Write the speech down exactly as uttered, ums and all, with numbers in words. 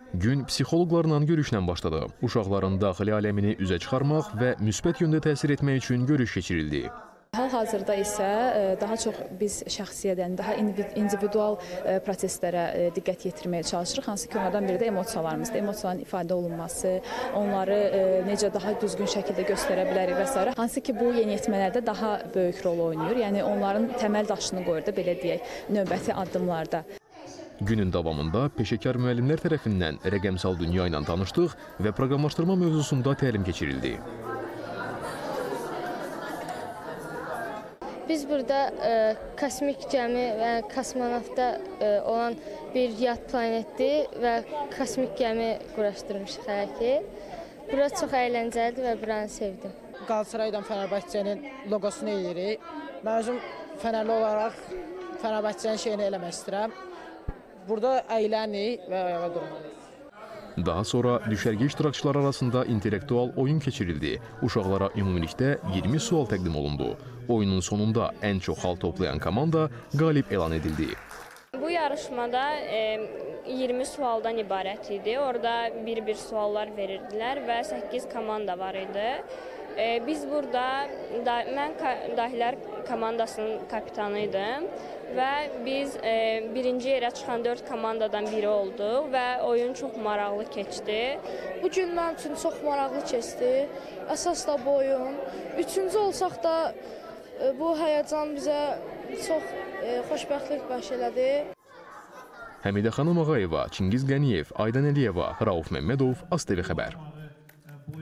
Gün psixoloqlarla görüşlə başladı. Uşaqların daxili aləmini üzə çıxarmaq və müsbət yöndə təsir etmək üçün görüş keçirildi. Hal-hazırda isə daha çox biz şəxsiyyətdən, daha individual proseslərə diqqət yetirməyə çalışırıq. Hansı ki, onlardan biri də emosiyalarımızdır. Emosiyaların ifadə olunması, onları necə daha düzgün şəkildə göstərə bilərik və s. Hansı ki, bu yeniyetmələrdə daha böyük rol oynayır. Yəni, onların təməl daşını qoyur da, belə deyək, növbəti addımlarda. Günün davamında peşəkar müəllimlər tərəfindən rəqəmsal dünya ilə tanışdıq və proqramlaşdırma mövzusunda təlim keçirildi. Biz burada e, kosmik gəmi və kosmonavtda e, olan bir yad planetdir və kosmik gəmi quraşdırmışıq hələ ki. Burası çox əyləncəlidir və buranı sevdim. Qalatasaray Fənərbağçənin loqosunu eləyirik. Mən özüm Fənərli olaraq Fənərbağçənin şeyini eləmək istəyirəm. Burada əylənik və ayağa durmalıyıq. Daha sonra düşərgə iştirakçıları arasında intellektual oyun keçirildi. Uşaqlara ümumilikdə iyirmi sual təqdim olundu. Oyunun sonunda ən çox xal toplayan komanda qalib elan edildi. Bu yarışmada iyirmi sualdan ibarət idi. Orada bir-bir suallar verirdilər və səkkiz komanda var idi. Biz burada, mən Dahilər komandasının kapitanı idim və biz birinci yerə çıxan dörd komandadan biri olduq və oyun çox maraqlı keçdi. Bu gün mənim üçün çox maraqlı keçdi. Əsas da bu oyun. Üçüncü olsaq da bu həyəcan bizə çox xoşbəxtlik bəxş elədi. Həmidə xanım Ağayeva, Çingiz Qəniyev, Aydan Əliyeva, Rauf Məmmədov, AzTV xəbər.